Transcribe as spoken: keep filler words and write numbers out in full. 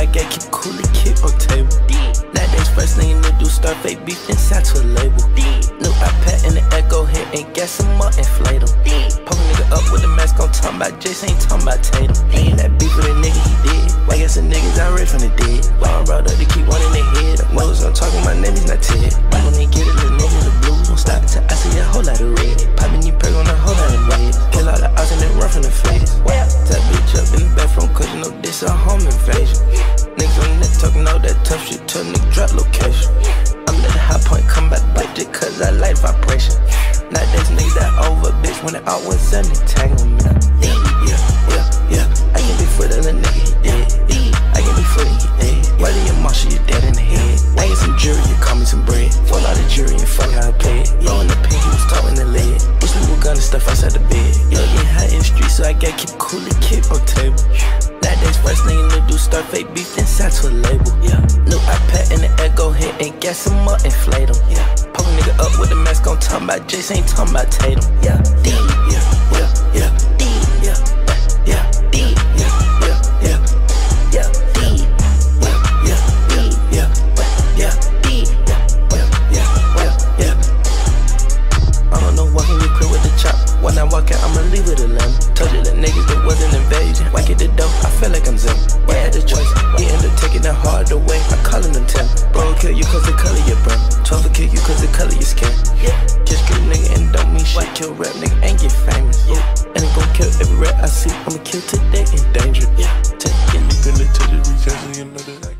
I got keep cool and keep on table. Nowadays, first thing you do, start fake beef inside to a label. New Opp Pack in the echo head and gas him up, inflate him. Poke a nigga up with the mask on, talking about Jace, ain't talking about Tatum. Ain't that beef with a nigga, he did. I guess the niggas I read from the dead. Long brought up to keep one in their head. Nose I'm talking, my name is not Ted. When they get it, the nigga the blues won't stop until I see a whole lot of red. Poppin' you perk on a whole lot of red. Kill all the odds and then run from the face. That bitch up in the bathroom, cause you know this a home invasion. Niggas on the net talking all that tough shit, tell nigga drop location. I'm let the high point come back budget, cause I like vibration. Nowadays niggas that over bitch, when it all was an entanglement. Yeah, yeah, yeah, yeah. I can be for the little nigga, he dead. Yeah, I can be for the he dead. Whether you marshal, you dead in the head. I get some jury, you call me some bread. Full out of jury and fuck how I play it. Low in the pin, he was talking the lead. We sleep with gun and stuff outside the bed. Yo, getting hot in the street, so I gotta keep cool and keep on table. Nowadays, first thing you do, start fake beef inside to a label. Yeah. New Opp Pack in the echo head and gas him up, inflate him. Yeah. Poke a nigga up with the mask on, talking about Jace, ain't talking about Tatum. Yeah. D. Yeah. Yeah. Yeah. D. Yeah. Yeah. D. Yeah. Yeah. Yeah. Yeah. D. Yeah. Yeah. Yeah. Yeah. Yeah. D. Yeah. Yeah. Yeah. Yeah. I don't know what can you quit with the chop. When I walk out, I'ma leave it alone. Told you that niggas that wasn't invasion. Whack at the door, I feel like I'm Zen. You had the choice, you end up taking it hard away. I'm calling them ten. Bro will kill you cause the color your brain. twelve will kill you cause the color your skin. Just street nigga and don't mean shit. Kill rap nigga and get famous. And I'm gon' kill every rat I see. I'ma kill today in danger. Take it, you gonna touch it, you know that.